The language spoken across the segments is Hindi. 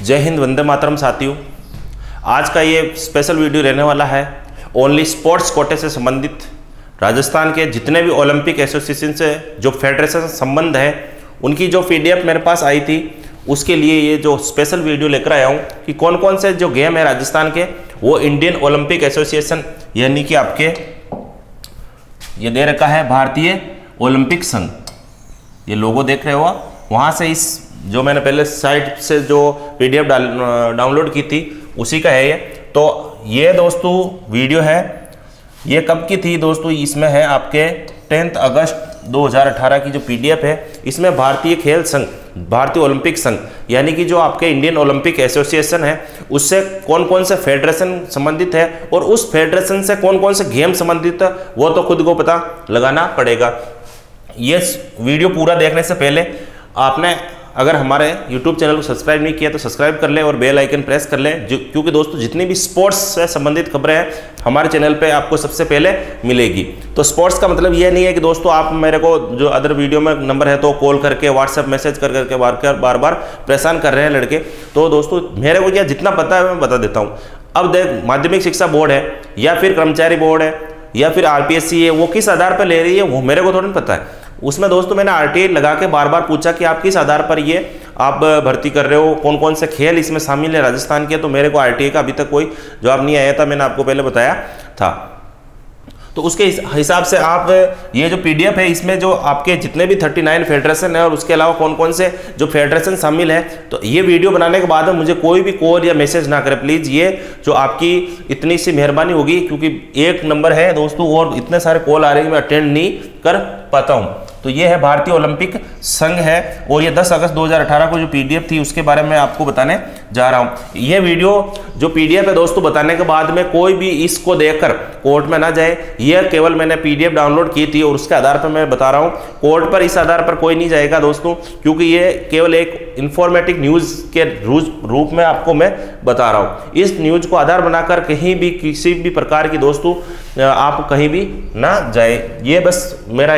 जय हिंद, वंदे मातरम साथियों। आज का ये स्पेशल वीडियो रहने वाला है ओनली स्पोर्ट्स कोटे से संबंधित राजस्थान के जितने भी ओलंपिक एसोसिएशन से जो फेडरेशन से संबंध है उनकी जो पीडीएफ मेरे पास आई थी, उसके लिए ये जो स्पेशल वीडियो लेकर आया हूँ कि कौन कौन से जो गेम है राजस्थान के वो इंडियन ओलंपिक एसोसिएशन यानी कि आपके ये दे रखा है भारतीय ओलंपिक संघ, ये लोगो देख रहे हो, वहाँ से इस जो मैंने पहले साइट से जो पीडीएफ डाउनलोड की थी उसी का है ये। तो ये दोस्तों वीडियो है, ये कब की थी दोस्तों, इसमें है आपके 10 अगस्त 2018 की जो पीडीएफ है। इसमें भारतीय खेल संघ, भारतीय ओलंपिक संघ यानी कि जो आपके इंडियन ओलंपिक एसोसिएशन है उससे कौन कौन से फेडरेशन संबंधित है और उस फेडरेशन से कौन कौन से गेम संबंधित है वो तो खुद को पता लगाना पड़ेगा। ये वीडियो पूरा देखने से पहले आपने अगर हमारे YouTube चैनल को सब्सक्राइब नहीं किया तो सब्सक्राइब कर ले और बेल आइकन प्रेस कर ले, क्योंकि दोस्तों जितनी भी स्पोर्ट्स से संबंधित खबरें हैं हमारे चैनल पे आपको सबसे पहले मिलेगी। तो स्पोर्ट्स का मतलब ये नहीं है कि दोस्तों आप मेरे को जो अदर वीडियो में नंबर है तो कॉल करके व्हाट्सएप मैसेज कर करके बार बार परेशान कर रहे हैं लड़के। तो दोस्तों मेरे को क्या जितना पता है मैं बता देता हूँ। अब देख, माध्यमिक शिक्षा बोर्ड है या फिर कर्मचारी बोर्ड है या फिर आरपीएससी है, वो किस आधार पर ले रही है वो मेरे को थोड़ा नहीं पता है। उसमें दोस्तों मैंने आरटीआई लगा के बार बार पूछा कि आप किस आधार पर ये आप भर्ती कर रहे हो, कौन कौन से खेल इसमें शामिल है राजस्थान के, तो मेरे को आरटीआई का अभी तक कोई जवाब नहीं आया था, मैंने आपको पहले बताया था। तो उसके हिसाब से आप ये जो पीडीएफ है इसमें जो आपके जितने भी 39 फेडरेशन है और उसके अलावा कौन कौन से जो फेडरेशन शामिल है, तो ये वीडियो बनाने के बाद में मुझे कोई भी कॉल या मैसेज ना करे प्लीज़। ये जो आपकी इतनी सी मेहरबानी होगी, क्योंकि एक नंबर है दोस्तों और इतने सारे कॉल आ रहे हैं मैं अटेंड नहीं कर पाता हूँ। तो ये है भारतीय ओलंपिक संघ है और ये 10 अगस्त 2018 को जो पीडीएफ थी उसके बारे में आपको बताने जा रहा हूँ। ये वीडियो जो पीडीएफ है दोस्तों बताने के बाद में कोई भी इसको देखकर कोर्ट में ना जाए, ये केवल मैंने पीडीएफ डाउनलोड की थी और उसके आधार पर मैं बता रहा हूँ। कोर्ट पर इस आधार पर कोई नहीं जाएगा दोस्तों, क्योंकि ये केवल एक इंफॉर्मेटिव न्यूज़ के रूप में आपको मैं बता रहा हूँ। इस न्यूज़ को आधार बनाकर कहीं भी किसी भी प्रकार की दोस्तों आप कहीं भी ना जाए, ये बस मेरा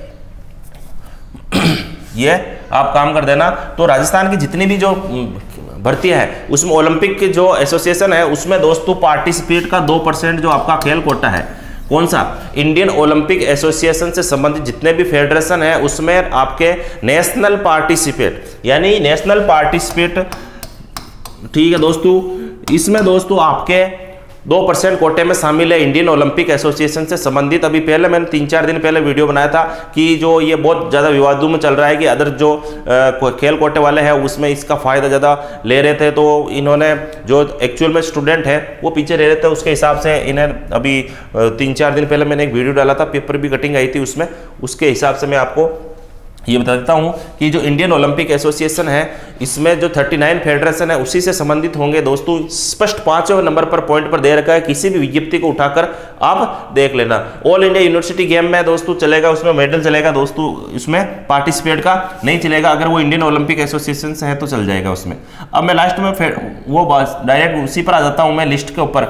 ये आप काम कर देना। तो राजस्थान की जितनी भी जो भर्तियां है उसमें ओलंपिक की जो एसोसिएशन है उसमें दोस्तों पार्टिसिपेट का 2% जो आपका खेल कोटा है, कौन सा, इंडियन ओलंपिक एसोसिएशन से संबंधित जितने भी फेडरेशन है उसमें आपके नेशनल पार्टिसिपेट यानी नेशनल पार्टिसिपेट, ठीक है दोस्तों, इसमें दोस्तों आपके 2% कोटे में शामिल है इंडियन ओलंपिक एसोसिएशन से संबंधित। अभी पहले मैंने 3-4 दिन पहले वीडियो बनाया था कि जो ये बहुत ज़्यादा विवादों में चल रहा है कि अदर जो खेल कोटे वाले हैं उसमें इसका फ़ायदा ज़्यादा ले रहे थे, तो इन्होंने जो एक्चुअल में स्टूडेंट है वो पीछे रह रहे थे, उसके हिसाब से इन्हें अभी 3-4 दिन पहले मैंने एक वीडियो डाला था, पेपर भी कटिंग आई थी उसमें, उसके हिसाब से मैं आपको ये बता देता हूँ कि जो इंडियन ओलंपिक एसोसिएशन है इसमें जो 39 फेडरेशन है उसी से संबंधित होंगे दोस्तों। स्पष्ट 5वें नंबर पर पॉइंट पर दे रखा है, किसी भी विज्ञप्ति को उठाकर आप देख लेना। ऑल इंडिया यूनिवर्सिटी गेम में दोस्तों चलेगा, उसमें मेडल चलेगा दोस्तों, इसमें पार्टिसिपेट का नहीं चलेगा। अगर वो इंडियन ओलंपिक एसोसिएशन से है तो चल जाएगा उसमें। अब मैं लास्ट में वो डायरेक्ट उसी पर आ जाता हूँ मैं लिस्ट के ऊपर।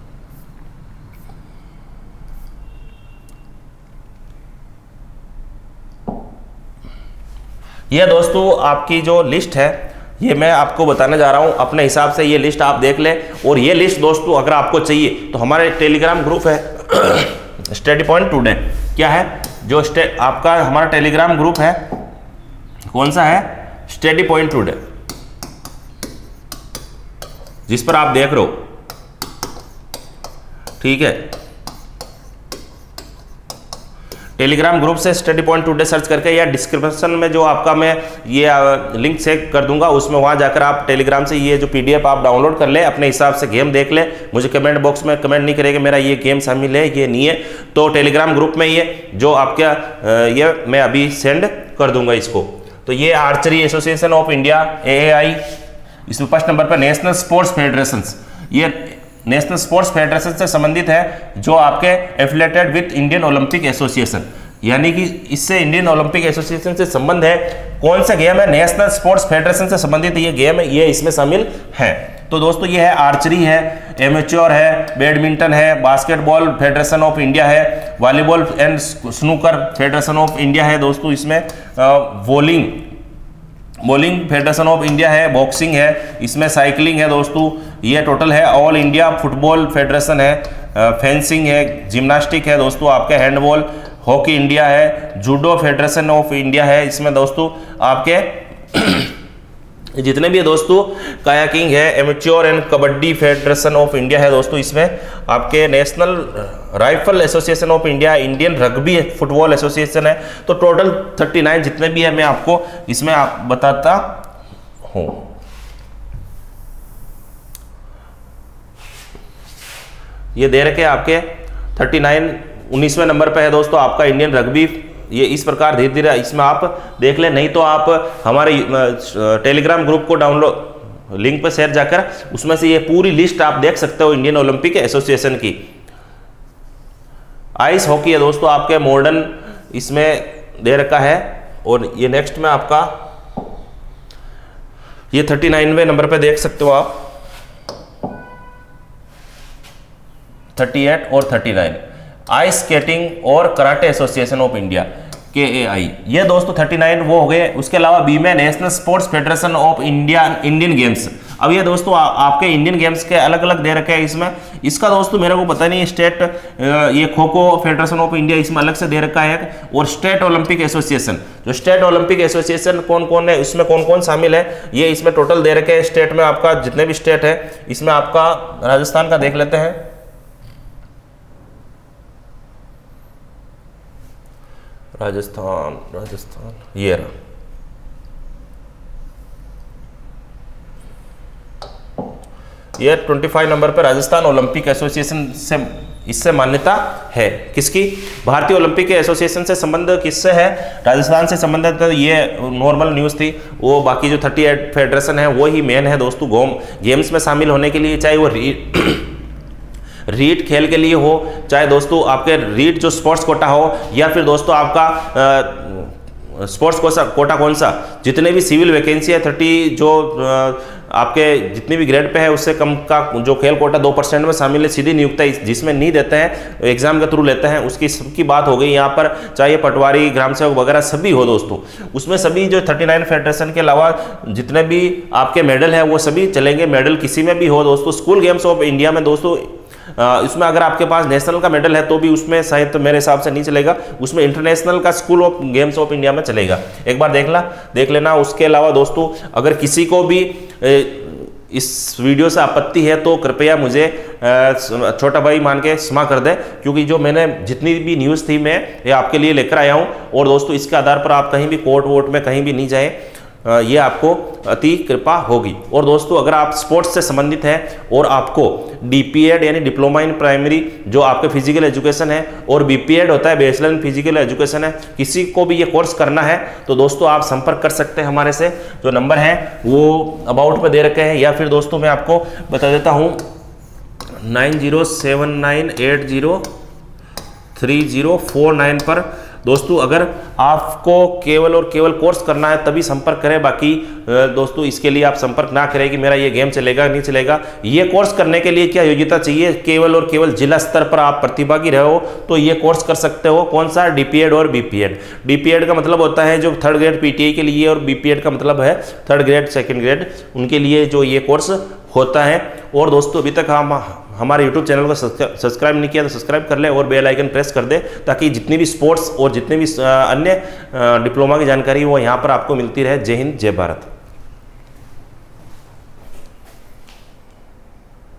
ये दोस्तों आपकी जो लिस्ट है ये मैं आपको बताने जा रहा हूँ अपने हिसाब से, ये लिस्ट आप देख ले। और ये लिस्ट दोस्तों अगर आपको चाहिए तो हमारे टेलीग्राम ग्रुप है स्टडी पॉइंट टुडे, क्या है जो आपका हमारा टेलीग्राम ग्रुप है, कौन सा है, स्टडी पॉइंट टुडे, जिस पर आप देख रहे हो, ठीक है। टेलीग्राम ग्रुप से स्टडी पॉइंट टुडे सर्च करके या डिस्क्रिप्शन में जो आपका मैं ये लिंक से कर दूंगा उसमें वहां जाकर आप टेलीग्राम से ये जो पीडीएफ आप डाउनलोड कर ले, अपने हिसाब से गेम देख ले। मुझे कमेंट बॉक्स में कमेंट नहीं करेगा मेरा ये गेम शामिल है ये नहीं है, तो टेलीग्राम ग्रुप में ये जो आपका ये मैं अभी सेंड कर दूंगा इसको। तो ये archery association of India AAI, इसमें फर्स्ट नंबर पर नेशनल स्पोर्ट्स फेडरेशन, ये नेशनल स्पोर्ट्स फेडरेशन से संबंधित है जो आपके affiliated with Indian Olympic association, यानी कि इससे इंडियन ओलंपिक एसोसिएशन से संबंध है। कौन सा गेम है, नेशनल स्पोर्ट्स फेडरेशन से संबंधित ये गेम है, ये इसमें शामिल है। तो दोस्तों ये है आर्चरी है, एमेच्योर है, बैडमिंटन है, बास्केटबॉल फेडरेशन ऑफ इंडिया है, volleyball and snooker federation of India है दोस्तों, इसमें bowling bowling federation of India है, बॉक्सिंग है, इसमें साइकिलिंग है दोस्तों, ये टोटल है। ऑल इंडिया फुटबॉल फेडरेशन है, फेंसिंग है, जिम्नास्टिक है दोस्तों, आपके हैंडबॉल, हॉकी इंडिया है, जूडो फेडरेशन ऑफ इंडिया है, इसमें दोस्तों आपके जितने भी है दोस्तों, कायाकिंग है, amateur and kabaddi federation of India है दोस्तों, इसमें आपके national rifle association of India, Indian rugby football association है। तो टोटल 39 जितने भी है मैं आपको इसमें बताता हूँ। ये दे रखे आपके 39 19वें नंबर पे है दोस्तों आपका इंडियन रग्बी। ये इस प्रकार धीरे धीरे इसमें आप देख लें, नहीं तो आप हमारे टेलीग्राम ग्रुप को डाउनलोड लिंक पर शेयर जाकर उसमें से ये पूरी लिस्ट आप देख सकते हो इंडियन ओलंपिक एसोसिएशन की। आइस हॉकी है दोस्तों आपके मॉडर्न इसमें दे रखा है। और ये नेक्स्ट में आपका ये 39वें नंबर पे देख सकते हो आप, 38 और 39 आइस स्केटिंग और karate association of India KAI। ये दोस्तों 39 वो हो गए। उसके अलावा बी में national sports federation of India, Indian games. अब ये दोस्तों आपके इंडियन गेम्स के अलग अलग दे रखे हैं इसमें। इसका दोस्तों मेरे को पता नहीं, स्टेट ये kho kho federation of India इसमें अलग से दे रखा है। और स्टेट ओलंपिक एसोसिएशन, जो स्टेट ओलंपिक एसोसिएशन कौन कौन है, इसमें कौन कौन शामिल है, ये इसमें टोटल दे रखे हैं। स्टेट में आपका जितने भी स्टेट है इसमें आपका राजस्थान का देख लेते हैं। राजस्थान ये रहा। ये 25 नंबर पर राजस्थान ओलंपिक एसोसिएशन से इससे मान्यता है। किसकी? भारतीय ओलंपिक एसोसिएशन से संबंध किससे है? राजस्थान से संबंधित। तो ये नॉर्मल न्यूज़ थी। वो बाकी जो 38 फेडरेशन है वो ही मेन है दोस्तों गेम्स में शामिल होने के लिए, चाहे वो रीट खेल के लिए हो, चाहे दोस्तों आपके रीट जो स्पोर्ट्स कोटा हो, या फिर दोस्तों आपका स्पोर्ट्स कोटा कौन सा, जितने भी सिविल वैकेंसी है 30 जो आपके जितनी भी ग्रेड पे है उससे कम का जो खेल कोटा 2% में शामिल है, सीधी नियुक्ति जिसमें नहीं देते हैं, एग्जाम के थ्रू लेते हैं, उसकी सबकी बात हो गई यहाँ पर। चाहे पटवारी, ग्राम सेवक वगैरह सभी हो दोस्तों, उसमें सभी जो 39 फेडरेशन के अलावा जितने भी आपके मेडल है वो सभी चलेंगे। मेडल किसी में भी हो दोस्तों। स्कूल गेम्स ऑफ इंडिया में दोस्तों इसमें अगर आपके पास नेशनल का मेडल है तो भी उसमें शायद तो मेरे हिसाब से नहीं चलेगा, उसमें इंटरनेशनल का school of games of India में चलेगा। एक बार देख लेना। उसके अलावा दोस्तों अगर किसी को भी इस वीडियो से आपत्ति है तो कृपया मुझे छोटा भाई मान के क्षमा कर दे, क्योंकि जो मैंने जितनी भी न्यूज़ थी मैं ये आपके लिए लेकर आया हूँ। और दोस्तों इसके आधार पर आप कहीं भी कोर्ट वोट में कहीं भी नहीं जाए, ये आपको अति कृपा होगी। और दोस्तों अगर आप स्पोर्ट्स से संबंधित है और आपको DPED यानी डिप्लोमा इन प्राइमरी जो आपके फिजिकल एजुकेशन है, और BPED होता है बैचलर इन फिजिकल एजुकेशन है, किसी को भी ये कोर्स करना है तो दोस्तों आप संपर्क कर सकते हैं हमारे से। जो नंबर है वो अबाउट पे दे रखे हैं, या फिर दोस्तों मैं आपको बता देता हूँ 9079803049 पर। दोस्तों अगर आपको केवल और केवल कोर्स करना है तभी संपर्क करें, बाकी दोस्तों इसके लिए आप संपर्क ना करें कि मेरा ये गेम चलेगा नहीं चलेगा। ये कोर्स करने के लिए क्या योग्यता चाहिए? केवल और केवल जिला स्तर पर आप प्रतिभागी रहे हो तो ये कोर्स कर सकते हो। कौन सा? DPED और BPED। DPED का मतलब होता है जो 3rd ग्रेड PTI के लिए, और BPED का मतलब है 3rd ग्रेड 2nd ग्रेड उनके लिए जो ये कोर्स होता है। और दोस्तों अभी तक हम हमारे YouTube चैनल को सब्सक्राइब नहीं किया तो सब्सक्राइब कर ले और बेल आइकन प्रेस कर दे, ताकि जितनी भी स्पोर्ट्स और जितने भी अन्य डिप्लोमा की जानकारी वो यहाँ पर आपको मिलती रहे। जय हिंद, जय भारत।